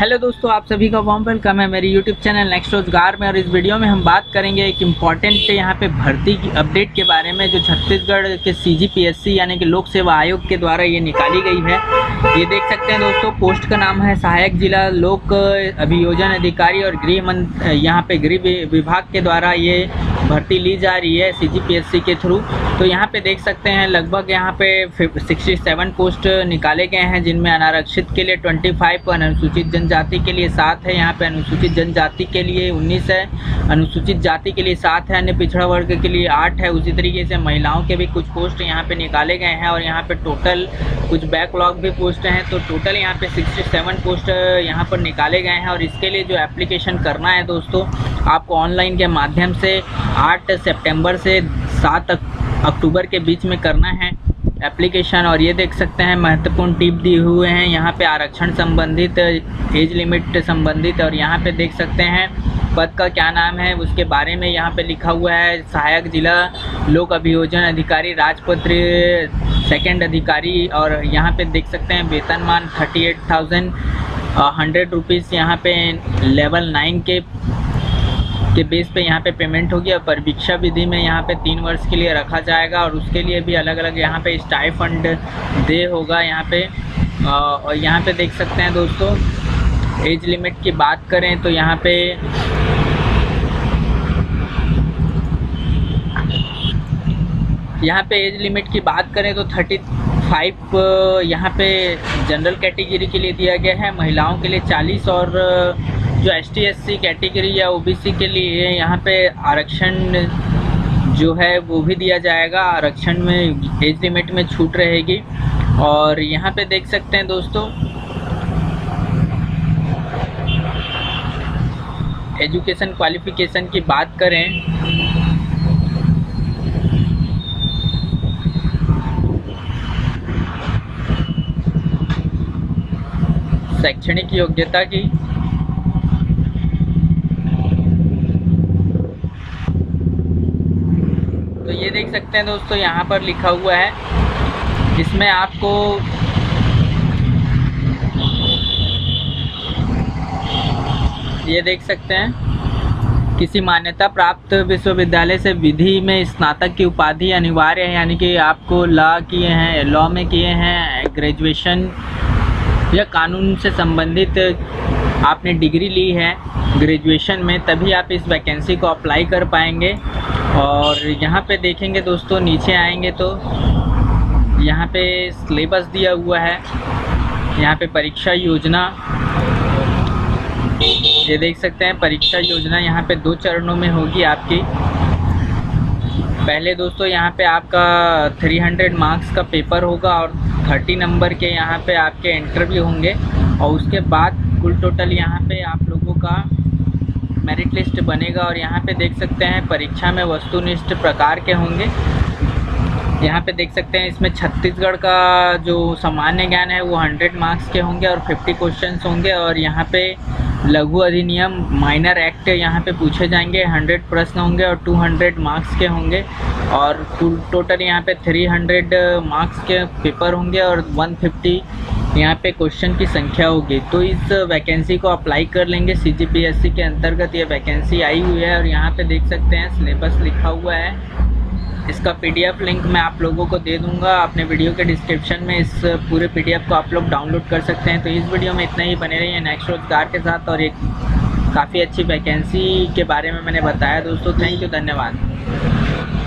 Hello दोस्तों, आप सभी का वार्म वेलकम है मेरी यूट्यूब चैनल नेक्स्ट रोजगार में। और इस वीडियो में हम बात करेंगे एक इम्पॉर्टेंट यहाँ पे भर्ती की अपडेट के बारे में, जो छत्तीसगढ़ के सीजीपीएससी यानी कि लोक सेवा आयोग के द्वारा ये निकाली गई है। ये देख सकते हैं दोस्तों, पोस्ट का नाम है सहायक जिला लोक अभियोजन अधिकारी और यहाँ पे गृह विभाग के द्वारा ये भर्ती ली जा रही है सीजीपीएससी के थ्रू। तो यहाँ पे देख सकते हैं लगभग यहाँ पे 67 पोस्ट निकाले गए हैं, जिनमें अनारक्षित के लिए 25, अनुसूचित जनजाति के लिए 7 है, यहाँ पे अनुसूचित जनजाति के लिए 19 है, अनुसूचित जाति के लिए 7 है, अन्य पिछड़ा वर्ग के लिए 8 है। उसी तरीके से महिलाओं के भी कुछ पोस्ट यहाँ पे निकाले गए हैं और यहाँ पे टोटल कुछ बैकलॉग भी पोस्ट हैं। तो टोटल यहाँ पे 67 पोस्ट यहाँ पर निकाले गए हैं। और इसके लिए जो एप्लीकेशन करना है दोस्तों, आपको ऑनलाइन के माध्यम से 8 सितंबर से 7 अक्टूबर के बीच में करना है एप्लीकेशन। और ये देख सकते हैं महत्वपूर्ण टिप दिए हुए हैं यहाँ पे, आरक्षण संबंधित, एज लिमिट संबंधित। और यहाँ पे देख सकते हैं पद का क्या नाम है उसके बारे में यहाँ पे लिखा हुआ है, सहायक जिला लोक अभियोजन अधिकारी, राजपत्र सेकंड अधिकारी। और यहाँ पे देख सकते हैं वेतनमान 38,100 रुपीज़ यहाँ पे लेवल 9 के बेस पे यहाँ पे पेमेंट होगी। और परीक्षा विधि में यहाँ पे 3 वर्ष के लिए रखा जाएगा और उसके लिए भी अलग अलग यहाँ पे स्टाइफंड दे होगा यहाँ पे। और यहाँ पे देख सकते हैं दोस्तों, एज लिमिट की बात करें तो यहाँ पे एज लिमिट की बात करें तो 35 यहाँ पे जनरल कैटेगरी के लिए दिया गया है, महिलाओं के लिए 40 और जो ST/SC कैटेगरी या OBC के लिए यहाँ पे आरक्षण जो है वो भी दिया जाएगा। आरक्षण में एज लिमिट में छूट रहेगी। और यहाँ पे देख सकते हैं दोस्तों, एजुकेशन क्वालिफिकेशन की बात करें शैक्षणिक योग्यता की, तो ये देख सकते हैं दोस्तों यहाँ पर लिखा हुआ है, इसमें आपको ये देख सकते हैं किसी मान्यता प्राप्त विश्वविद्यालय से विधि में स्नातक की उपाधि अनिवार्य है, यानी कि आपको लॉ में किए हैं ग्रेजुएशन या कानून से संबंधित आपने डिग्री ली है ग्रेजुएशन में, तभी आप इस वैकेंसी को अप्लाई कर पाएंगे। और यहाँ पे देखेंगे दोस्तों, नीचे आएंगे तो यहाँ पे सिलेबस दिया हुआ है, यहाँ पे परीक्षा योजना, ये देख सकते हैं परीक्षा योजना यहाँ पे 2 चरणों में होगी आपकी। पहले दोस्तों यहाँ पे आपका 300 मार्क्स का पेपर होगा और 30 नंबर के यहाँ पे आपके इंटरव्यू होंगे। और उसके बाद कुल टोटल यहाँ पे आप लोगों का मेरिट लिस्ट बनेगा। और यहाँ पे देख सकते हैं परीक्षा में वस्तुनिष्ठ प्रकार के होंगे। यहाँ पे देख सकते हैं इसमें छत्तीसगढ़ का जो सामान्य ज्ञान है वो 100 मार्क्स के होंगे और 50 क्वेश्चंस होंगे। और यहाँ पे लघु अधिनियम माइनर एक्ट यहाँ पे पूछे जाएंगे, 100 प्रश्न होंगे और 200 मार्क्स के होंगे। और टोटल यहाँ पे 300 मार्क्स के पेपर होंगे और 150 यहाँ पे क्वेश्चन की संख्या होगी। तो इस वैकेंसी को अप्लाई कर लेंगे। सीजीपीएससी के अंतर्गत ये वैकेंसी आई हुई है। और यहाँ पे देख सकते हैं सिलेबस लिखा हुआ है, इसका PDF लिंक मैं आप लोगों को दे दूंगा अपने वीडियो के डिस्क्रिप्शन में। इस पूरे PDF को आप लोग डाउनलोड कर सकते हैं। तो इस वीडियो में इतना ही, बने रहिए नेक्स्ट रोजगार के साथ। और एक काफ़ी अच्छी वैकेंसी के बारे में मैंने बताया दोस्तों। थैंक यू, धन्यवाद।